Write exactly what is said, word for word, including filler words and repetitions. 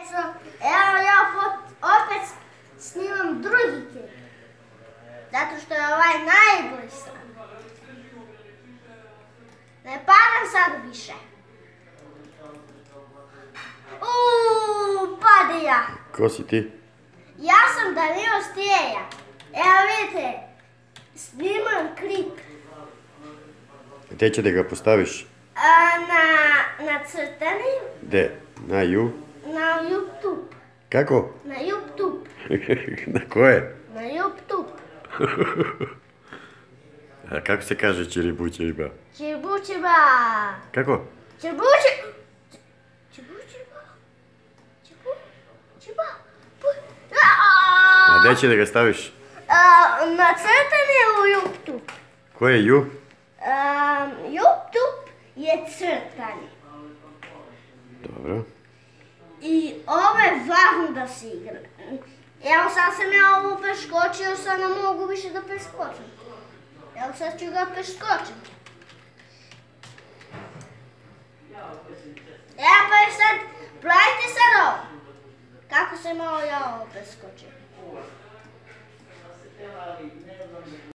djeco, evo ja opet snimam drugi klip. Zato što je ovaj najbolji sad. Ne padam sad više. Uuuu, pade ja. Ko si ti? Ja sam Danilo Stijeja. Evo vidite, snimam klip. Gdje će da ga postaviš? Na crtani. Gde? Na ju? Na YouTube. Kako? Na YouTube. Na koje? Na YouTube. A kako se kaže čiribućiba? Čiribućiba. Kako? Čiribućiba. Čiribućiba. Čiribućiba. A gdje će da ga staviš? Na crtani u YouTube. Ko je ju? YouTube je crtani. Dobro. I ovo je važno da se igra. Evo sad sam ja ovo preskočio, sad ne mogu više da preskočim. Evo sad ću ga preskočiti. Evo pa je sad, pogledajte sad ovo. Kako sam malo ja ovo preskočio.